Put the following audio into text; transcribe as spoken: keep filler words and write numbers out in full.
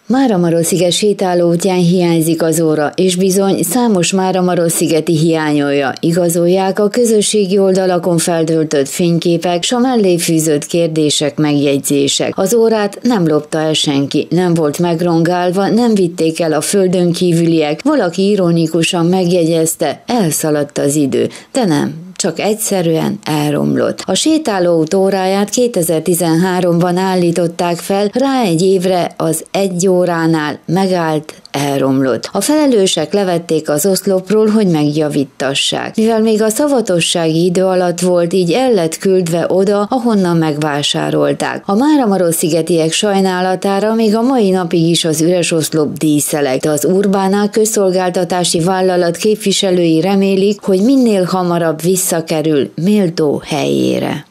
Máramarossziget sétálóútján hiányzik az óra, és bizony számos Máramarosszigeti hiányolja, igazolják a közösségi oldalakon feltöltött fényképek, s a mellé fűzött kérdések, megjegyzések. Az órát nem lopta el senki, nem volt megrongálva, nem vitték el a földön kívüliek, valaki ironikusan megjegyezte, elszaladt az idő, de nem. Csak egyszerűen elromlott. A sétálóút óráját kétezer-tizenháromban állították fel, rá egy évre az egy óránál megállt, elromlott. A felelősek levették az oszlopról, hogy megjavítassák. Mivel még a szavatossági idő alatt volt, így el lett küldve oda, ahonnan megvásárolták. A Máramarosszigetiek sajnálatára még a mai napig is az üres oszlop díszeleg, de az Urbánál közszolgáltatási vállalat képviselői remélik, hogy minél hamarabb visszakerül méltó helyére.